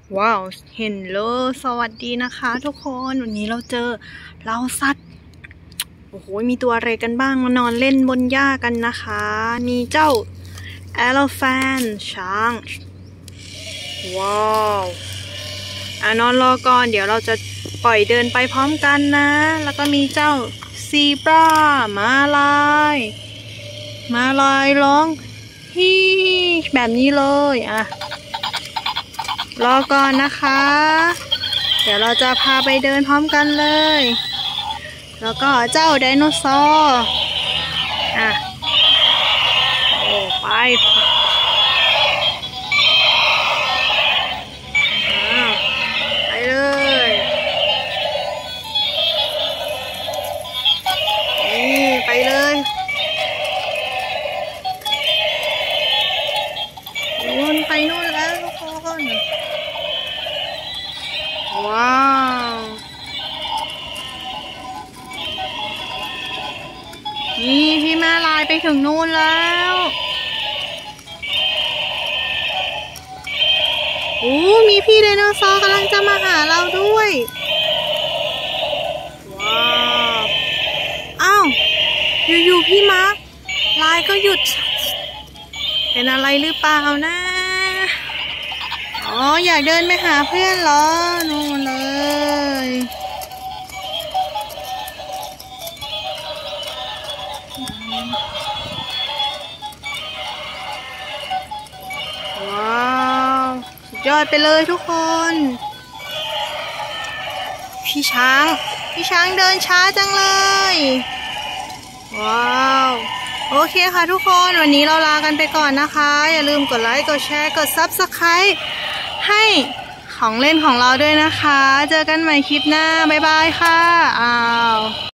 ว้าวเห็นเลยสวัสดีนะคะทุกคนวันนี้เราเจอเราสัตว์โอ้โหมีตัวอะไรกันบ้างมานอนเล่นบนหญ้ากันนะคะมีเจ้า elephant ช้างว้าวนอนรอก่อนเดี๋ยวเราจะปล่อยเดินไปพร้อมกันนะแล้วก็มีเจ้าซีบราม้าลายร้องฮีแบบนี้เลยอ่ะรอก่อนนะคะเดี๋ยวเราจะพาไปเดินพร้อมกันเลยแล้วก็เจ้าไดโนเสาร์อ่ะโอ้ไปไปเลยนี่ไปเลยนู่นไปนู่นแล้วทุกคนว้าวนี่พี่ม้าลายไปถึงนู่นแล้วโอ้มีพี่ไดโนเสาร์กำลังจะมาหาเราด้วยว้าวอ้าวอยู่ๆพี่ม้าลายก็หยุดเป็นอะไรหรือเปล่านะอ๋ออยากเดินไปหาเพื่อนเหรอนู่นเลยว้าวสุดยอดไปเลยทุกคนพี่ช้างเดินช้าจังเลยว้าวโอเคค่ะทุกคนวันนี้เราลากันไปก่อนนะคะอย่าลืมกดไลค์กดแชร์กด Subscribe ให้ของเล่นของเราด้วยนะคะเจอกันใหม่คลิปหน้าบ๊ายบายค่ะอ้าว